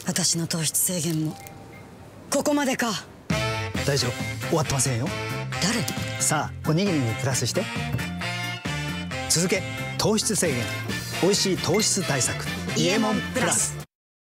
私の糖質制限もここまでか。 大丈夫、終わってませんよ。 誰？ さあおにぎりにプラスして続け糖質制限、おいしい糖質対策、伊右衛門プラス。